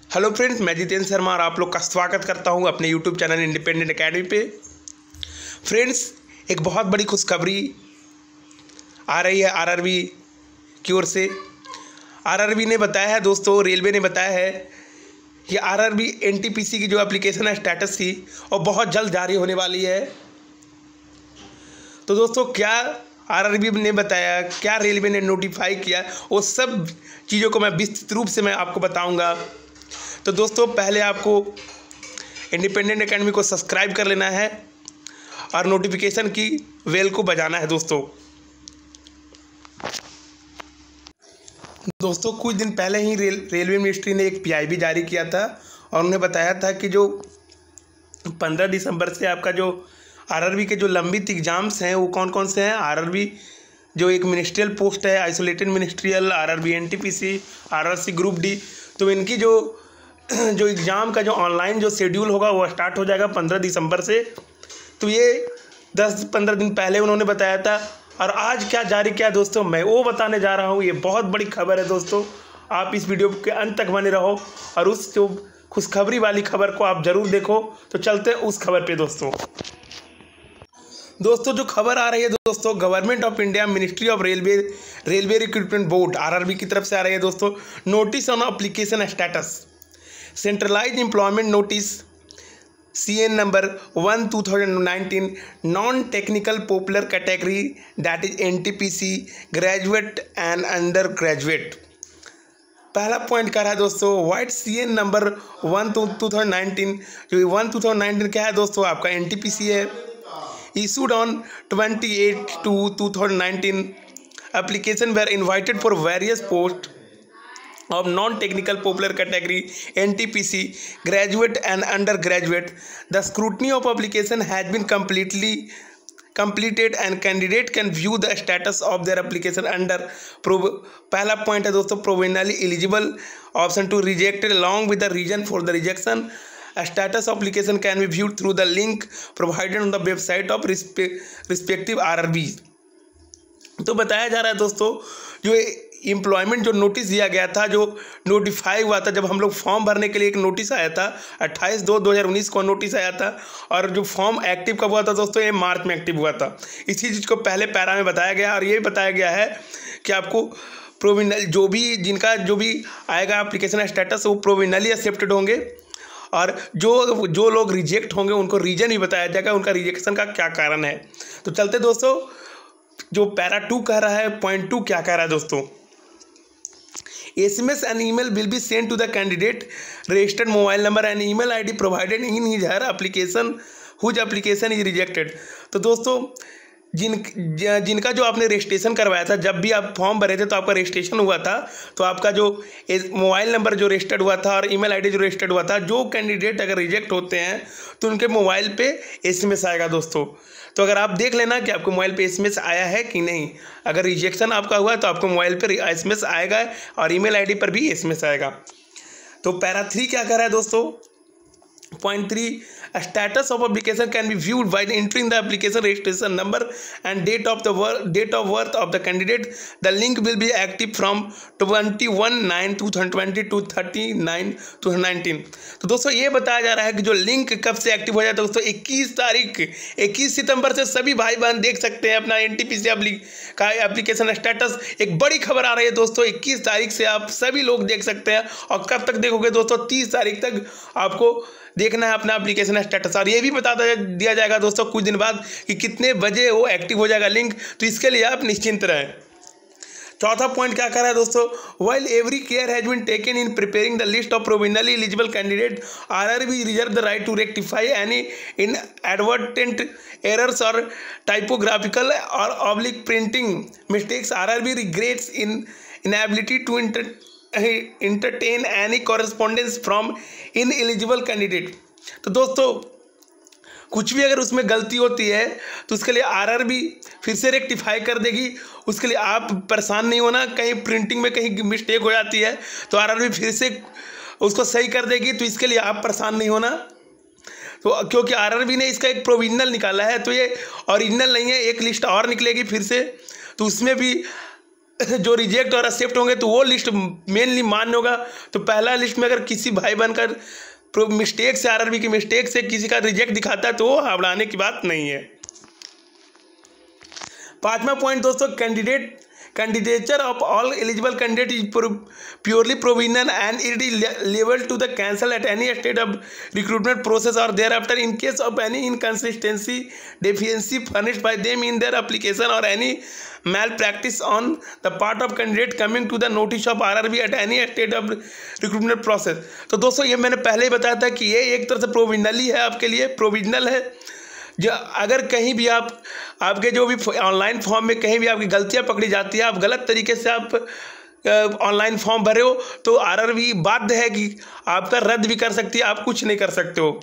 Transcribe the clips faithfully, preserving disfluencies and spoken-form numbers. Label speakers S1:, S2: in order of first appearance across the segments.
S1: Hello friends, मैं जितेंद्र शर्मा और आप लोग का स्वागत करता हूं अपने यूट्यूब चैनल इंडिपेंडेंट एकेडमी पे। फ्रेंड्स, एक बहुत बड़ी खुशखबरी आ रही है आरआरबी की ओर से। आरआरबी ने बताया है दोस्तों, रेलवे ने बताया है कि आरआरबी एनटीपीसी की जो एप्लीकेशन है स्टेटस थी और बहुत जल्द जारी होने वाली है। तो दोस्तों, क्या आरआरबी ने बताया, क्या रेलवे ने नोटिफाई किया, वो सब चीज़ों को मैं विस्तृत रूप से मैं आपको बताऊंगा। तो दोस्तों, पहले आपको इंडिपेंडेंट एकेडमी को सब्सक्राइब कर लेना है और नोटिफिकेशन की बेल को बजाना है। दोस्तों दोस्तों कुछ दिन पहले ही रेल रेलवे मिनिस्ट्री ने एक पीआईबी जारी किया था और उन्हें बताया था कि जो पंद्रह दिसंबर से आपका जो आरआरबी के जो लंबित एग्जाम्स हैं वो कौन कौन से हैं। आरआरबी जो एक मिनिस्ट्रियल पोस्ट है, isolated ministerial, RRB NTPC, RRC group D, तो इनकी जो जो एग्ज़ाम का जो ऑनलाइन जो शेड्यूल होगा वो स्टार्ट हो जाएगा पंद्रह दिसंबर से। तो ये दस पंद्रह दिन पहले उन्होंने बताया था और आज क्या जारी किया दोस्तों, मैं वो बताने जा रहा हूँ। ये बहुत बड़ी खबर है दोस्तों, आप इस वीडियो के अंत तक बने रहो और उस जो खुशखबरी वाली खबर को आप ज़रूर देखो। तो चलते हैं उस खबर पे दोस्तों। दोस्तों जो खबर आ रही है दोस्तों, government of India, ministry of railway, railway recruitment board RRB की तरफ से आ रही है दोस्तों। Notice on application status, centralize employment notice C N number one two thousand nineteen, non technical popular category that is N T P C, graduate and under graduate. पहला point क्या है दोस्तों, white C N number one two two thousand nineteen, जो one two thousand nineteen क्या है दोस्तों, आपका N T P सी है। issued on twenty-eight to twenty nineteen, application were invited for various posts of non-technical popular category N T P C, graduate and undergraduate. The scrutiny of application has been completely completed and candidate can view the status of their application under पहला point है दोस्तों, provisionally eligible, option to rejected along with the reason for the rejection. A status application can be viewed through the link provided on the website of respective R R B. तो बताया जा रहा है दोस्तों, जो employment जो notice दिया गया था, जो नोटिफाई हुआ था, जब हम लोग फॉर्म भरने के लिए एक नोटिस आया था अट्ठाईस दो दो हज़ार उन्नीस को नोटिस आया था और जो फॉर्म एक्टिव कब हुआ था दोस्तों, ये मार्च में एक्टिव हुआ था। इसी चीज़ को पहले पैरा में बताया गया और ये बताया गया है कि आपको प्रोविजनल जो भी जिनका जो भी आएगा एप्लीकेशन स्टेटस वो प्रोविजनली एक्सेप्टेड होंगे और जो जो लोग रिजेक्ट होंगे उनको रीजन भी बताया जाएगा, उनका रिजेक्शन का क्या कारण है। तो चलते दोस्तों, जो पैरा टू कह रहा है, पॉइंट टू क्या कह रहा है दोस्तों, SMS and email will be send to the candidate registered mobile number and email ID provided in his her application whose application is rejected. तो दोस्तों जिन जिनका जो आपने रजिस्ट्रेशन करवाया था, जब भी आप फॉर्म भरे थे तो आपका रजिस्ट्रेशन हुआ था, तो आपका जो मोबाइल नंबर जो रजिस्टर्ड हुआ था और ईमेल आईडी जो रजिस्टर्ड हुआ था, जो कैंडिडेट अगर रिजेक्ट होते हैं तो उनके मोबाइल पे एसएमएस आएगा दोस्तों। तो अगर आप देख लेना कि आपके मोबाइल पे एसएमएस आया है कि नहीं। अगर रिजेक्शन आपका हुआ तो आपको मोबाइल पर एसएमएस आएगा और ईमेल आईडी पर भी एसएमएस आएगा। तो पैरा थ्री क्या कर रहा है दोस्तों, point three, status of application can be viewed by entering the application registration number and date of the work, date of birth of the candidate. The link will be active from twenty-one nine twenty twenty to thirty-nine twenty nineteen. तो दोस्तों ये बताया जा रहा है कि जो link कब से एक्टिव हो जाता है दोस्तों, इक्कीस तारीख इक्कीस सितंबर से सभी भाई बहन देख सकते हैं अपना एनटीपीसी का एप्लीकेशन स्टेटस। एक बड़ी खबर आ रही है दोस्तों, इक्कीस तारीख से आप सभी लोग देख सकते हैं और कब तक देखोगे दोस्तों, तीस तारीख तक आपको देखना है अपना एप्लीकेशन स्टेटस। और ये भी बता दिया जाएगा दोस्तों कुछ दिन बाद कि कितने बजे वो एक्टिव हो जाएगा लिंक, तो इसके लिए आप निश्चिंत रहें। चौथा पॉइंट क्या कर रहा है दोस्तों, while every care has been taken in preparing the list of provisionally eligible candidate, R R B reserves the right to rectify any inadvertent errors or typographical or oblique printing mistakes. R R B regrets in inability to inter entertain any correspondence from ineligible candidate. तो दोस्तों कुछ भी अगर उसमें गलती होती है तो उसके लिए आरआरबी फिर से रेक्टिफाई कर देगी। उसके लिए आप परेशान नहीं होना, कहीं प्रिंटिंग में कहीं मिस्टेक हो जाती है तो आरआरबी फिर से उसको सही कर देगी, तो इसके लिए आप परेशान नहीं होना। तो क्योंकि आरआरबी ने इसका एक प्रोविजनल निकाला है, तो ये ओरिजिनल नहीं है, एक लिस्ट और निकलेगी फिर से, तो उसमें भी जो रिजेक्ट और एक्सेप्ट होंगे तो वो लिस्ट मेनली मान्य होगा। तो पहला लिस्ट में अगर किसी भाई बहन का मिस्टेक से आरआरबी की मिस्टेक से किसी का रिजेक्ट दिखाता है तो वो घबराने की बात नहीं है। पांचवा पॉइंट दोस्तों, candidate candidature of all eligible candidates is purely provisional and it is liable to the cancel at any stage of recruitment process or thereafter in case of any inconsistency, deficiency furnished by them in their application or any malpractice on the part of candidate coming to the notice of R R B at any stage of recruitment process। तो दोस्तों ये मैंने पहले ही बताया था कि ये एक तरह से प्रोविजनल ही है, आपके लिए प्रोविजनल है। जो अगर कहीं भी आप आपके जो भी ऑनलाइन फॉर्म में कहीं भी आपकी गलतियां पकड़ी जाती है, आप गलत तरीके से आप ऑनलाइन फॉर्म भरे हो तो आरआरबी बाध्य है कि आपका रद्द भी कर सकती है, आप कुछ नहीं कर सकते हो।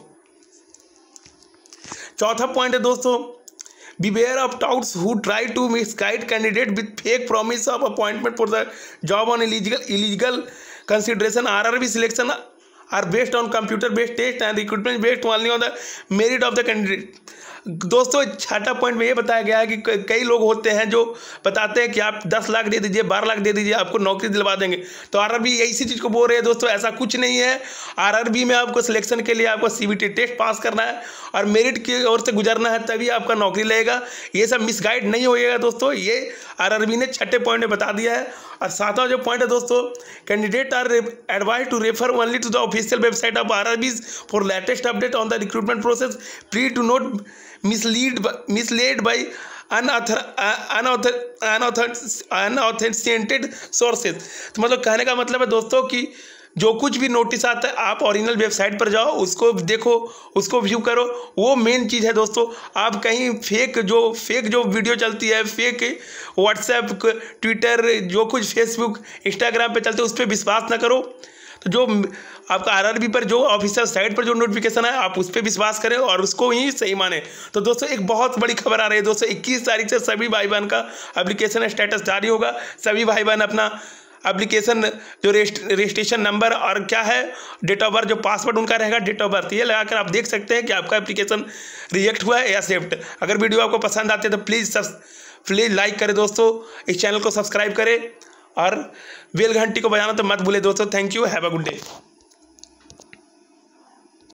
S1: चौथा पॉइंट है दोस्तों, beware of touts who try to misguide candidate with fake promise of appointment for the job on illegal illegal consideration। R R B selection are based on computer based test and recruitment based only on the merit of the candidate। दोस्तों छठा point में ये बताया गया है कि कई लोग होते हैं जो बताते हैं कि आप दस लाख दे दीजिए, बारह लाख दे दीजिए, आपको नौकरी दिलवा देंगे। तो आरआरबी इसी चीज़ को बोल रहे हैं दोस्तों, ऐसा कुछ नहीं है। आरआरबी में आपको सिलेक्शन के लिए आपको सीबीटी टेस्ट पास करना है और मेरिट की ओर से गुजरना है, तभी आपका नौकरी लगेगा। ये सब मिसगाइड नहीं होएगा दोस्तों, ये आरआरबी ने छठे पॉइंट में बता दिया है। और सातवां जो पॉइंट है दोस्तों, candidate are advise to refer only to the official website of RRB for latest update on the recruitment process. Please do not mislead misled by unauthor unauthor unauthor unauthenticated sources। तो मतलब कहने का मतलब है दोस्तों कि जो कुछ भी नोटिस आता है आप ओरिजिनल वेबसाइट पर जाओ, उसको देखो, उसको व्यू करो, वो मेन चीज़ है दोस्तों। आप कहीं फेक जो फेक जो वीडियो चलती है, फेक व्हाट्सएप, ट्विटर, जो कुछ फेसबुक, इंस्टाग्राम पे चलते है उस पर विश्वास ना करो। तो जो आपका आरआरबी पर जो ऑफिशियल साइट पर जो नोटिफिकेशन है आप उस पर विश्वास करें और उसको ही सही माने। तो दोस्तों एक बहुत बड़ी खबर आ रही है दोस्तों, इक्कीस तारीख से सभी भाई बहन का एप्लीकेशन स्टेटस जारी होगा। सभी भाई बहन अपना एप्लीकेशन जो रजिस्ट्रेशन नंबर और क्या है डेट ऑफ बर्थ, जो पासवर्ड उनका रहेगा डेट ऑफ बर्थ, ये लगाकर आप देख सकते हैं कि आपका एप्लीकेशन रिजेक्ट हुआ है या एक्सेप्ट। अगर वीडियो आपको पसंद आती है तो प्लीज़ सब प्लीज़ लाइक करें दोस्तों, इस चैनल को सब्सक्राइब करें और बेल घंटी को बजाना तो मत भूलें दोस्तों। Thank you, have a good day.